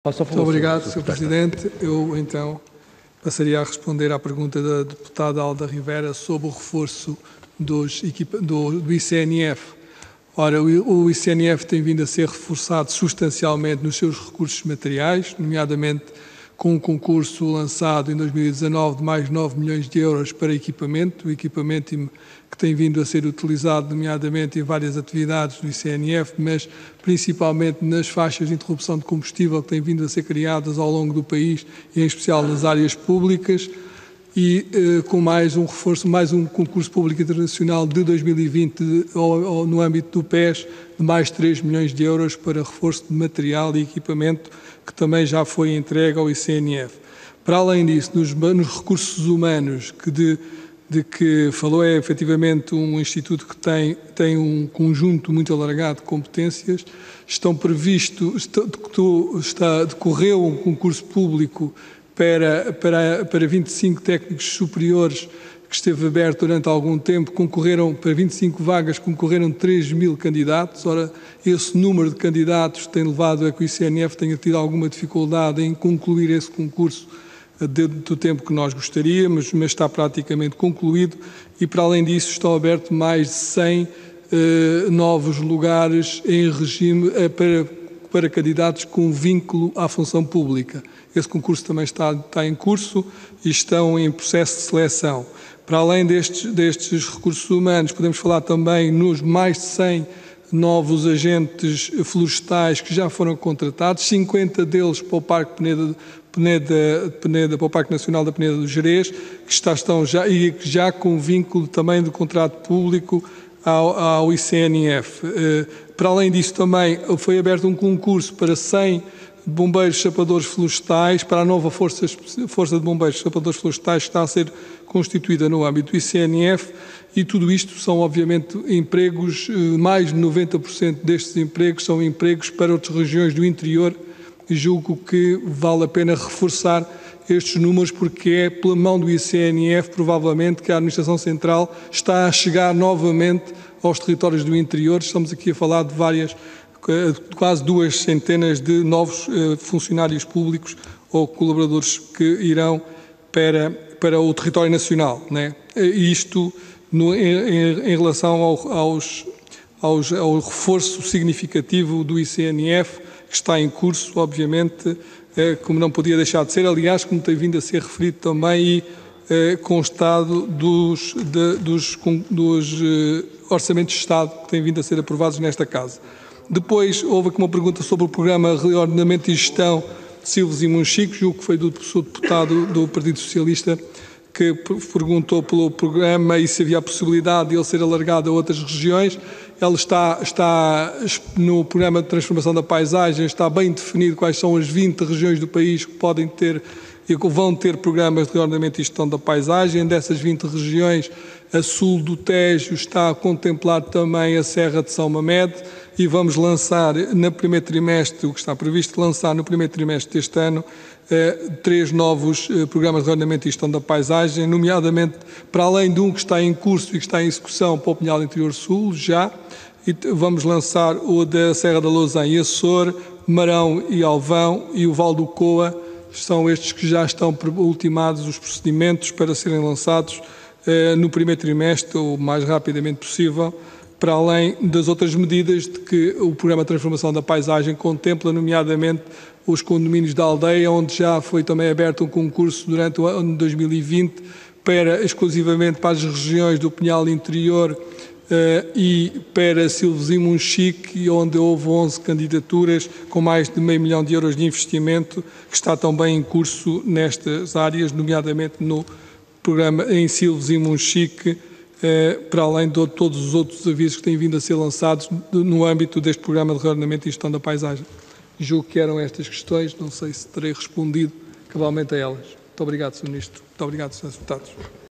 Muito obrigado, Sr. Presidente. Eu, então, passaria a responder à pergunta da deputada Alda Rivera sobre o reforço do ICNF. Ora, o ICNF tem vindo a ser reforçado substancialmente nos seus recursos materiais, nomeadamente com um concurso lançado em 2019 de mais de 9 milhões de euros para equipamento, o equipamento que tem vindo a ser utilizado nomeadamente em várias atividades do ICNF, mas principalmente nas faixas de interrupção de combustível que têm vindo a ser criadas ao longo do país, e em especial nas áreas públicas, e com mais um reforço, mais um concurso público internacional de 2020 no âmbito do PES, de mais 3 milhões de euros para reforço de material e equipamento, que também já foi entregue ao ICNF. Para além disso, nos recursos humanos, de que falou, é efetivamente um instituto que tem um conjunto muito alargado de competências. Decorreu um concurso público para 25 técnicos superiores, que esteve aberto durante algum tempo. Para 25 vagas, concorreram 3.000 candidatos. Ora, esse número de candidatos tem levado a que o ICNF tenha tido alguma dificuldade em concluir esse concurso dentro do tempo que nós gostaríamos, mas está praticamente concluído, e para além disso estão abertos mais de 100 novos lugares em regime para candidatos com vínculo à função pública. Esse concurso também está em curso e estão em processo de seleção. Para além destes recursos humanos, podemos falar também nos mais de 100 novos agentes florestais que já foram contratados, 50 deles para o Parque para o Parque Nacional da Peneda do Gerês, que estão já com vínculo também do contrato público ao ICNF. Para além disso, também foi aberto um concurso para 100 bombeiros sapadores florestais, para a nova Força de Bombeiros Sapadores Florestais, que está a ser constituída no âmbito do ICNF, e tudo isto são, obviamente, empregos, mais de 90% destes empregos são empregos para outras regiões do interior, e julgo que vale a pena reforçar estes números, porque é pela mão do ICNF, provavelmente, que a Administração Central está a chegar novamente aos territórios do interior. Estamos aqui a falar de quase 200 de novos funcionários públicos ou colaboradores que irão para o território nacional, né? Isto em relação ao reforço significativo do ICNF, que está em curso, obviamente, como não podia deixar de ser, aliás, como tem vindo a ser referido também, e constado dos orçamentos de Estado que têm vindo a ser aprovados nesta Casa. Depois, houve aqui uma pergunta sobre o programa de reordenamento e gestão de Silves e Monchique, julgo que foi do professor deputado do Partido Socialista, que perguntou pelo programa e se havia a possibilidade de ele ser alargado a outras regiões. Ele está no programa de transformação da paisagem, está bem definido quais são as 20 regiões do país que podem ter e que vão ter programas de reordenamento e gestão da paisagem. Dessas 20 regiões, a sul do Tejo está a contemplar também a Serra de São Mamede, e vamos lançar no primeiro trimestre, o que está previsto lançar no primeiro trimestre deste ano, 3 novos programas de reordenamento e gestão da paisagem, nomeadamente, para além de um que está em curso e que está em execução para o Pinhal Interior Sul, já, e vamos lançar o da Serra da Lousã e Açor, Marão e Alvão, e o Val do Coa. São estes que já estão ultimados os procedimentos para serem lançados no primeiro trimestre, o mais rapidamente possível, para além das outras medidas de que o Programa de Transformação da Paisagem contempla, nomeadamente os condomínios da aldeia, onde já foi também aberto um concurso durante o ano de 2020 exclusivamente para as regiões do Pinhal Interior e para Silves e Monchique, onde houve 11 candidaturas com mais de meio milhão de euros de investimento, que está também em curso nestas áreas, nomeadamente no programa em Silves e Monchique, para além de todos os outros avisos que têm vindo a ser lançados no âmbito deste programa de reordenamento e gestão da paisagem. Julgo que eram estas questões, não sei se terei respondido cabalmente a elas. Muito obrigado, Sr. Ministro. Muito obrigado, Srs. Deputados.